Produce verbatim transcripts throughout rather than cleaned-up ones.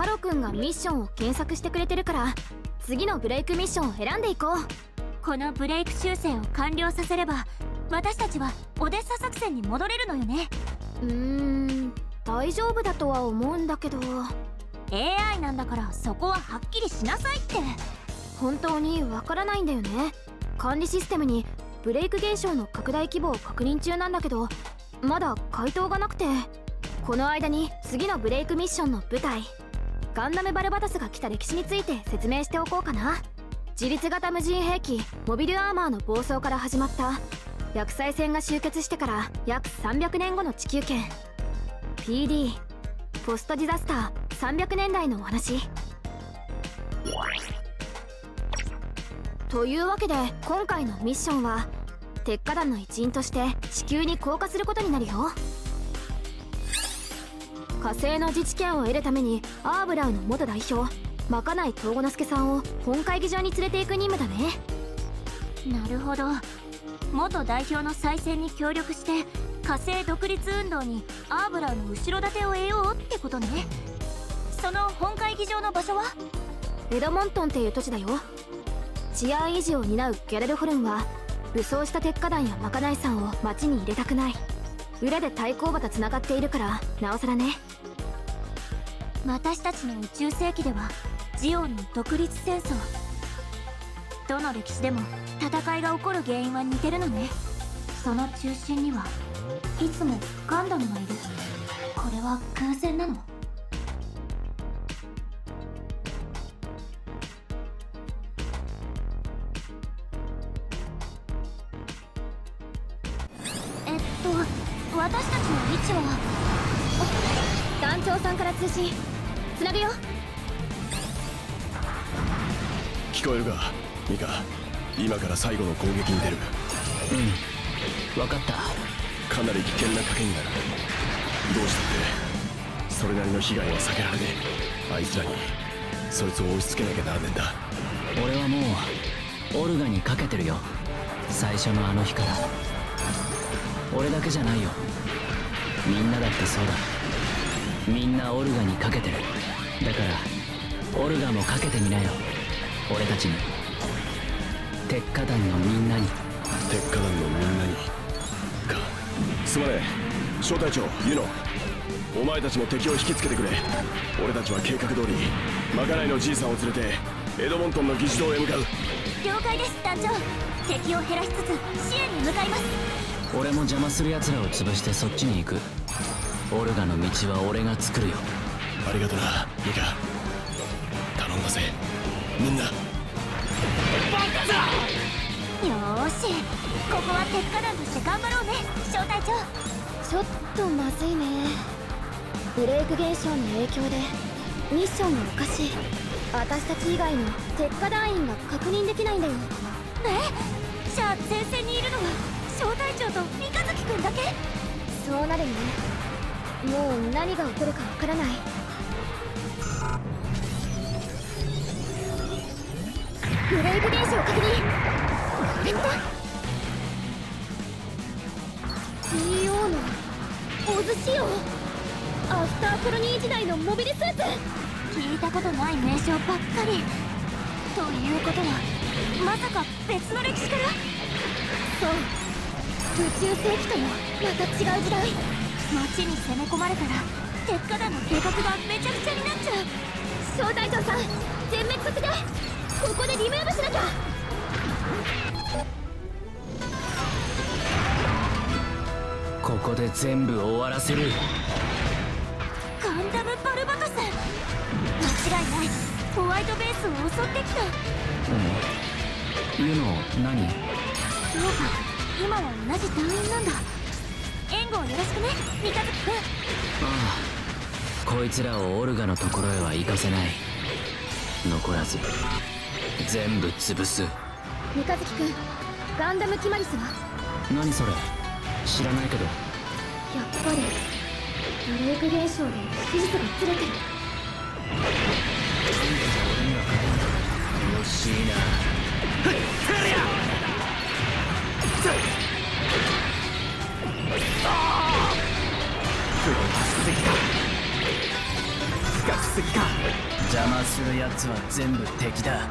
ハロ君がミッションを検索してくれてるから、次のブレイクミッションを選んでいこう。 このブレイク修正を完了させれば私たちはオデッサ作戦に戻れるのよね。 うーん、大丈夫だとは思うんだけど。 エーアイ なんだからそこははっきりしなさいって。 本当にわからないんだよね。管理システムにブレイク現象の拡大規模を確認中なんだけど、まだ回答がなくて。この間に次のブレイクミッションの舞台ガンダムバルバタスが来た歴史について説明しておこうかな。自律型無人兵器モビルアーマーの暴走から始まった薬剤戦が終結してから約さんびゃくねんごの地球圏 ピーディー ポストディザスターさんびゃくねんだいのお話というわけで、今回のミッションは鉄火団の一員として地球に降下することになるよ。火星の自治権を得るためにアーブラウの元代表まかない東郷之助さんを本会議場に連れて行く任務だね。 なるほど、元代表の再選に協力して火星独立運動にアーブラウの後ろ盾を得ようってことね。その本会議場の場所はエドモントンっていう土地だよ。治安維持を担うギャレルホルンは武装した鉄火団やまかないさんを町に入れたくない。裏で対抗馬とつながっているからなおさらね。 私たちの宇宙世紀ではジオンの独立戦争、どの歴史でも戦いが起こる原因は似てるのね。その中心にはいつもガンダムがいる。これは偶然なの？えっと私たちの位置は。 団長さんから通信つなぐよ。 聞こえるかミカ、今から最後の攻撃に出る。 うん、分かった。 かなり危険な賭けになる。どうしたってそれなりの被害は避けられねえ。あいつらにそいつを押し付けなきゃならねえんだ。 俺はもうオルガにかけてるよ、最初のあの日から。俺だけじゃないよ、みんなだってそうだ。みんなオルガにかけてる。だからオルガもかけてみなよ、俺たちに。鉄火団のみんなに。 鉄火団のみんなにか。すまねえ小隊長ユノ、お前たちも敵を引きつけてくれ。俺たちは計画通りまかないのじいさんを連れてエドモントンの議事堂へ向かう。 了解です団長。敵を減らしつつ支援に向かいます。 俺も邪魔する奴らを潰してそっちに行く。オルガの道は俺が作るよ。 ありがとなミカ、頼んだぜみんな。 よーし、ここは鉄火団として頑張ろうね小隊長。 ちょっとまずいね。ブレイク現象の影響でミッションがおかしい。私たち以外の鉄火団員が確認できないんだよ。 え、じゃあ前線にいるのは小隊長と三日月くんだけ？ そうなるね。もう何が起こるかわからない。ブレイク現象確認。これだ。 ティーオー のオズ仕様。アフターコロニー時代のモビルスーツ。 聞いたことない名称ばっかり。ということはまさか別の歴史から？ そう、宇宙世紀ともまた違う時代。 街に攻め込まれたら鉄火団の計画がめちゃくちゃになっちゃう。 小隊長さん全滅させて。ここでリムーブしなきゃ。 ここで全部終わらせる。 ガンダムバルバトス、間違いない。ホワイトベースを襲ってきた。 うん、ユノ何？ そうか、今は同じ団員なんだ。援護をよろしくね三日月くん。 ああ、こいつらをオルガのところへは行かせない。残らず全部潰す。 三日月くん、ガンダムキマリスは？ 何それ、知らないけど。 やっぱりブレイク現象で技術がずれてる。 俺には勝てんだ。惜しいな。はい、セリア。ああ、深すぎか深すぎか。 るやつは全部敵だ。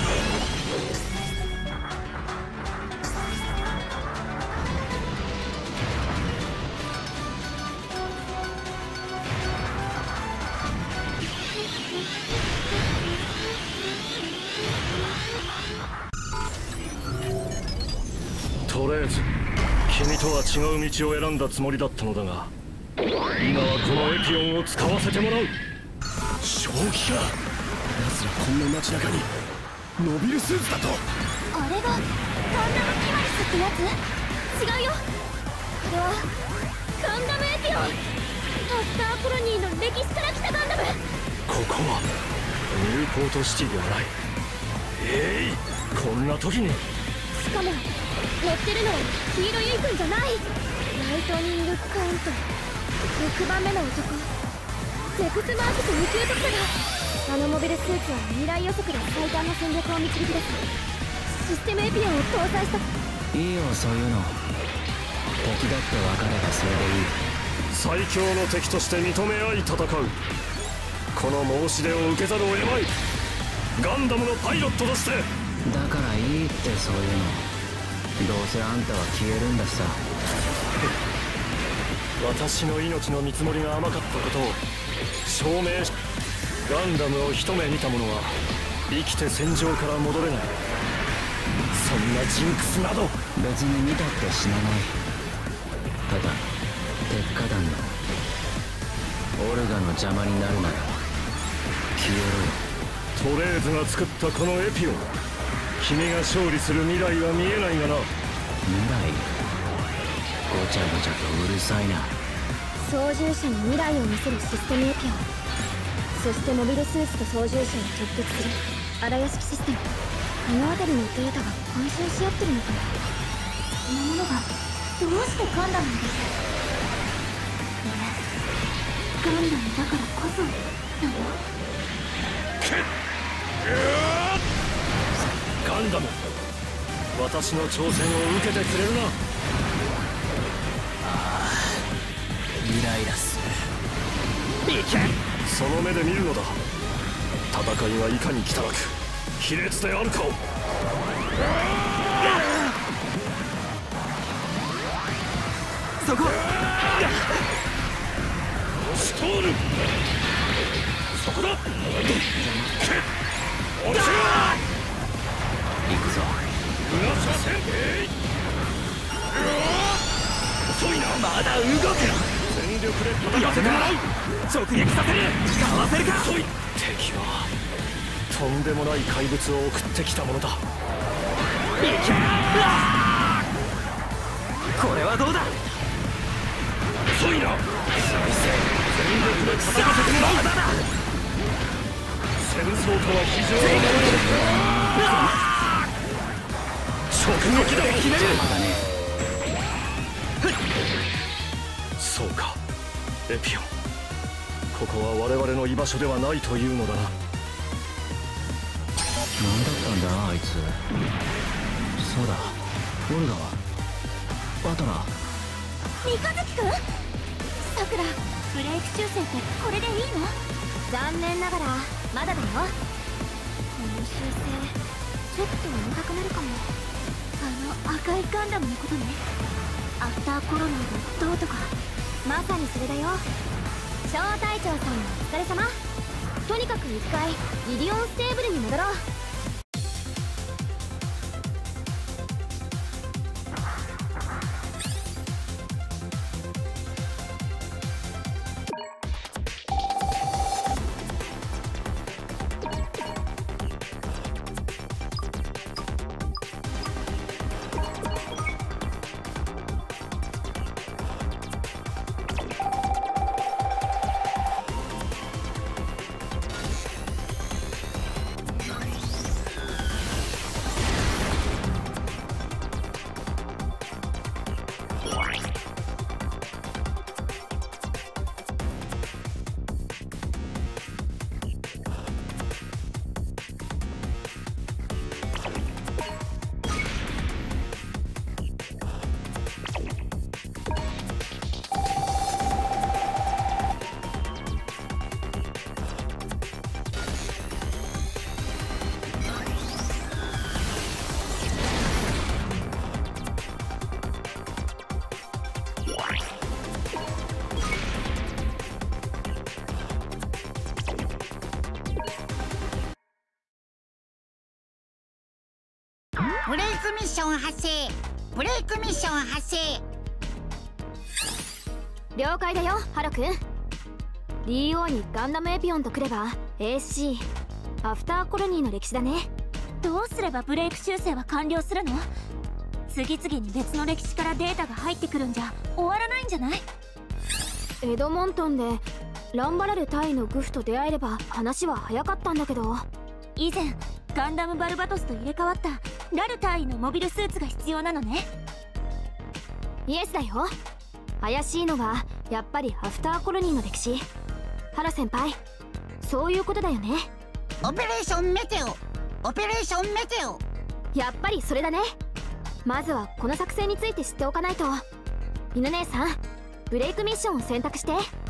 とりあえず君とは違う道を選んだつもりだったのだが、今はこのエピオンを使わせてもらう。正気か。奴らこんな街中にノビルスーツだと。 あれがガンダムキマリスってやつ？違うよ、これはガンダムエピオン。アスターコロニーの歴史から来たガンダム。 ここはニューポートシティではない。えい、こんな時に。 しかも乗ってるのは黄色ゆいくんじゃない。ライトニングカウントろくばんめの男、ゼクスマークスに級特化だ。あのモビルスーツは未来予測で最短の戦略を導き出すシステムエピオンを搭載した。 いいよ、そういうの。敵だって分かればそれでいい。 最強の敵として認め合い戦う。この申し出を受けざるを得まい。ガンダムのパイロットとして。 だからいいって、そういうの。どうせあんたは消えるんだしさ。 私の命の見積もりが甘かったことを証明し、ガンダムを一目見た者は生きて戦場から戻れない。そんなジンクスなど。 別に見たって死なない。ただ鉄火団のオルガの邪魔になるなら消えろよ。 トレーズが作ったこのエピオン、君が勝利する未来は見えないがな。 未来？ごちゃごちゃとうるさいな。 操縦者に未来を見せるシステムエピオン、そしてモビルスーツと操縦者を直結する荒屋敷システム。この辺りのデータが干渉し合ってるのかな。 そのものがどうしてガンダムに？これガンダムだからこそなの？ ガンダム、私の挑戦を受けてくれるな。 イライラする。いけ！ その目で見るのだ。戦いがいかに汚く卑劣であるかを。 そこ！ ストール！そこだ！落ちろ！ 行くぞ。 逃がしません。えい！遅いな。 まだ動く。 全力で戦わせてもらう。 直撃させる。かわせるか。 遅い。敵はとんでもない怪物を送ってきたものだ。いけ！これはどうだ。 遅いな。全力で戦わせてもらう。戦争とは非常に直撃だ。決める。そうか、エピオン、ここは我々の居場所ではないというのだな。 何だったんだあいつ。そうだ、オルガはバトラー。 三日月くん？さくら、ブレイク修正ってこれでいいの？ 残念ながらまだだよ。この修正ちょっと重たくなるかも。 あの赤いガンダムのことね。アフターコロニーがどうとか。 まさにそれだよ。小隊長さんもお疲れ様。とにかく一回リディオンステーブルに戻ろう。 ブレイクミッション発生。ブレイクミッション発生。 了解だよハロ君。 ディーオー にガンダムエピオンとくれば エーシー アフターコロニーの歴史だね。 どうすればブレイク修正は完了するの？次々に別の歴史からデータが入ってくるんじゃ終わらないんじゃない？ エドモントンでランバラル大尉のグフと出会えれば話は早かったんだけど、 以前ガンダムバルバトスと入れ替わったラル大尉のモビルスーツが必要なのね。 イエスだよ。怪しいのはやっぱりアフターコロニーの歴史。ハロ先輩、そういうことだよね。 オペレーションメテオ。オペレーションメテオ。 やっぱりそれだね。まずはこの作戦について知っておかないと。犬姉さん、ブレイクミッションを選択して。